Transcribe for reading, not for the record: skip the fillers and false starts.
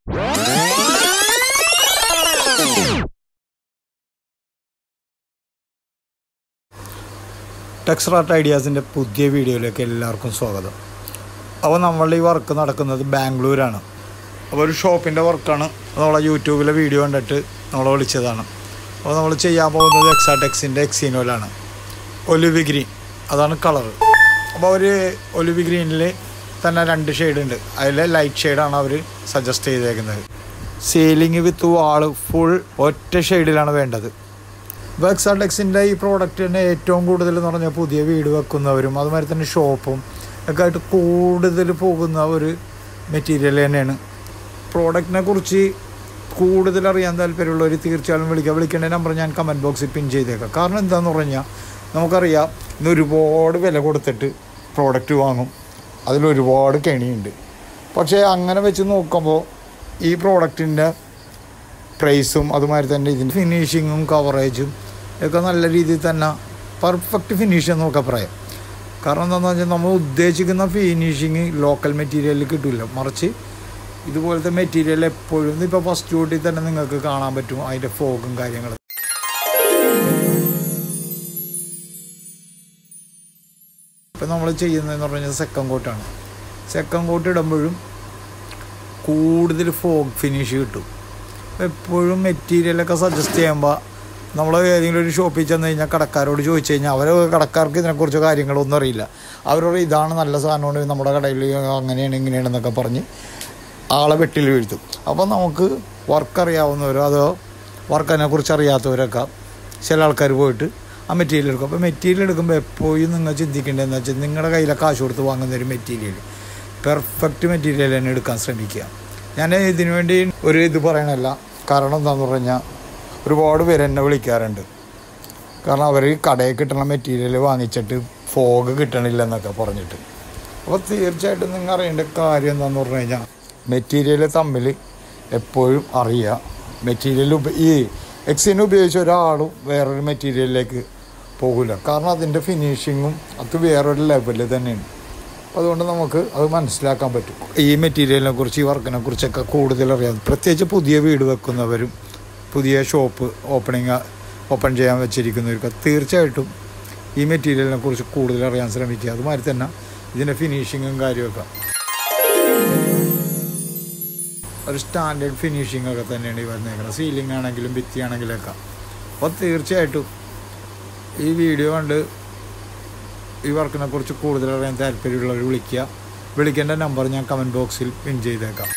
ടെക്സ്റാർട്ട് ഐഡിയാസിൻ്റെ പുതിയ വീഡിയോയിലേക്ക് എല്ലാവർക്കും സ്വാഗതം. അപ്പോൾ നമ്മളുടെ ഈ വർക്ക് നടക്കുന്നത് ബാംഗ്ലൂരാണ്. അപ്പോൾ ഒരു ഷോപ്പിൻ്റെ വർക്കാണ്. നമ്മളെ യൂട്യൂബിലെ വീഡിയോ കണ്ടിട്ട് നമ്മളെ വിളിച്ചതാണ്. അപ്പോൾ നമ്മൾ ചെയ്യാൻ പോകുന്നത് എക്സാടെക്സിൻ്റെ എക്സീനോയിലാണ്. ഒലിവ് ഗ്രീൻ അതാണ് കളറ്. അപ്പോൾ അവർ ഒലിവ് ഗ്രീനിൽ തന്നെ 2 ഷെയ്ഡ് ഉണ്ട്. അതിൽ ലൈറ്റ് ഷെയ്ഡാണ് അവർ സജസ്റ്റ് ചെയ്തേക്കുന്നത്. സീലിംഗ് വിത്ത് വാൾ ഫുൾ ഒറ്റ ഷെയ്ഡിലാണ് വേണ്ടത്. ഇപ്പോൾ എക്സാടെക്സിൻ്റെ ഈ പ്രോഡക്റ്റിന് ഏറ്റവും കൂടുതൽ എന്ന് പറഞ്ഞാൽ പുതിയ വീട് വെക്കുന്നവരും അതുമാതിരി തന്നെ ഷോപ്പും ഒക്കെ ആയിട്ട് കൂടുതൽ പോകുന്ന ഒരു മെറ്റീരിയൽ തന്നെയാണ്. പ്രോഡക്റ്റിനെ കുറിച്ച് കൂടുതൽ അറിയാൻ താല്പര്യമുള്ളവർ തീർച്ചയായും വിളിക്കേണ്ട നമ്പർ ഞാൻ കമൻറ്റ് ബോക്സിൽ പിൻ ചെയ്തേക്കാം. കാരണം എന്താണെന്ന് പറഞ്ഞാൽ നമുക്കറിയാം, ഇന്ന് ഒരുപാട് വില കൊടുത്തിട്ട് പ്രോഡക്റ്റ് വാങ്ങും, അതിലൊരുപാട് കെണിയുണ്ട്. പക്ഷേ അങ്ങനെ വെച്ച് നോക്കുമ്പോൾ ഈ പ്രോഡക്റ്റിൻ്റെ പ്രൈസും അതുമാതിരി തന്നെ ഇതിൻ്റെ ഫിനിഷിങ്ങും കവറേജും ഒക്കെ നല്ല രീതിയിൽ തന്നെ പെർഫെക്റ്റ് ഫിനിഷ് എന്നൊക്കെ പറയാം. കാരണം എന്താണെന്ന് വെച്ചാൽ നമ്മൾ ഉദ്ദേശിക്കുന്ന ഫിനിഷിങ് ലോക്കൽ മെറ്റീരിയലിൽ കിട്ടില്ല. മറിച്ച് ഇതുപോലത്തെ മെറ്റീരിയൽ എപ്പോഴും ഇപ്പോൾ ഫസ്റ്റ് തൊട്ടിൽ തന്നെ നിങ്ങൾക്ക് കാണാൻ പറ്റും അതിൻ്റെ ഫോഗും കാര്യങ്ങളും. ഇപ്പം നമ്മൾ ചെയ്യുന്നതെന്ന് പറഞ്ഞാൽ സെക്കൻഡ് കോട്ടാണ്. സെക്കൻഡ് കോട്ട് ഇടുമ്പോഴും കൂടുതൽ ഫോഗ് ഫിനിഷ് കിട്ടും. എപ്പോഴും മെറ്റീരിയലൊക്കെ സജസ്റ്റ് ചെയ്യുമ്പോൾ നമ്മൾ ഏതെങ്കിലും ഒരു ഷോപ്പിൽ ചെന്ന് കഴിഞ്ഞാൽ കടക്കാരോട് ചോദിച്ചു കഴിഞ്ഞാൽ കടക്കാർക്ക് ഇതിനെക്കുറിച്ച് കാര്യങ്ങളൊന്നും അറിയില്ല. അവരോട് ഇതാണ് നല്ല സാധനമാണ് നമ്മുടെ കടയിൽ അങ്ങനെയാണ് ഇങ്ങനെയാണെന്നൊക്കെ പറഞ്ഞ് ആളെ വെട്ടിൽ വീഴ്ത്തും. അപ്പോൾ നമുക്ക് വർക്ക് അറിയാവുന്നവരോ അതോ വർക്കിനെക്കുറിച്ച് അറിയാത്തവരൊക്കെ ചില ആൾക്കാർ പോയിട്ട് ആ മെറ്റീരിയൽ എടുക്കും. അപ്പോൾ മെറ്റീരിയൽ എടുക്കുമ്പോൾ എപ്പോഴും നിങ്ങൾ ചിന്തിക്കേണ്ടതെന്ന് വെച്ചാൽ നിങ്ങളുടെ കയ്യിലെ കാശ് കൊടുത്ത് വാങ്ങുന്നൊരു മെറ്റീരിയൽ പെർഫെക്റ്റ് മെറ്റീരിയൽ തന്നെ എടുക്കാൻ ശ്രമിക്കുക. ഞാൻ ഇതിനു വേണ്ടി ഒരു ഇത് പറയണല്ല. കാരണം എന്താണെന്ന് പറഞ്ഞാൽ ഒരുപാട് പേര് എന്നെ വിളിക്കാറുണ്ട്. കാരണം അവർ കടയിൽ കിട്ടുന്ന മെറ്റീരിയൽ വാങ്ങിച്ചിട്ട് ഫോഗ് കിട്ടണില്ലെന്നൊക്കെ പറഞ്ഞിട്ട്. അപ്പോൾ തീർച്ചയായിട്ടും നിങ്ങൾ അറിയേണ്ട കാര്യം എന്താണെന്ന് പറഞ്ഞു കഴിഞ്ഞാൽ മെറ്റീരിയൽ തമ്മിൽ എപ്പോഴും അറിയുക. മെറ്റീരിയൽ ഈ എക്സിന് ഉപയോഗിച്ച ഒരാളും വേറൊരു മെറ്റീരിയലിലേക്ക് പോകില്ല. കാരണം അതിൻ്റെ ഫിനിഷിങ്ങും അത് വേറൊരു ലെവലിൽ തന്നെയാണ്. അതുകൊണ്ട് നമുക്ക് അത് മനസ്സിലാക്കാൻ പറ്റും. ഈ മെറ്റീരിയലിനെ കുറിച്ച് ഈ വർക്കിനെ കുറിച്ചൊക്കെ കൂടുതൽ അറിയാം. പ്രത്യേകിച്ച് പുതിയ വീട് വെക്കുന്നവരും പുതിയ ഷോപ്പ് ഓപ്പൺ ചെയ്യാൻ വെച്ചിരിക്കുന്നവർക്ക് തീർച്ചയായിട്ടും ഈ മെറ്റീരിയലിനെ കുറിച്ച് കൂടുതൽ അറിയാൻ ശ്രമിക്കുക. അതുമാതിരി തന്നെ ഇതിൻ്റെ ഫിനിഷിങ്ങും കാര്യമൊക്കെ ഒരു സ്റ്റാൻഡേർഡ് ഫിനിഷിങ്ങൊക്കെ തന്നെയാണ് ഈ വന്നേക്കുന്നത്. സീലിംഗ് ആണെങ്കിലും ഭിത്തി ആണെങ്കിലൊക്കെ. അപ്പോൾ തീർച്ചയായിട്ടും ഈ വീഡിയോ കണ്ട് ഈ വർക്കിനെ കുറിച്ച് കൂടുതൽ അറിയാൻ താല്പര്യമുള്ളവർ വിളിക്കേണ്ട നമ്പർ ഞാൻ കമൻറ്റ് ബോക്സിൽ പിൻ ചെയ്തേക്കാം.